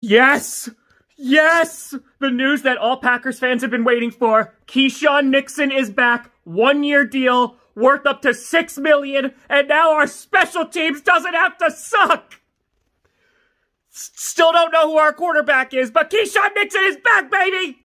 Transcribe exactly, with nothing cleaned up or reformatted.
Yes! Yes! The news that all Packers fans have been waiting for. Keisean Nixon is back. One-year deal, worth up to six million dollars, and now our special teams doesn't have to suck! S- still don't know who our quarterback is, but Keisean Nixon is back, baby!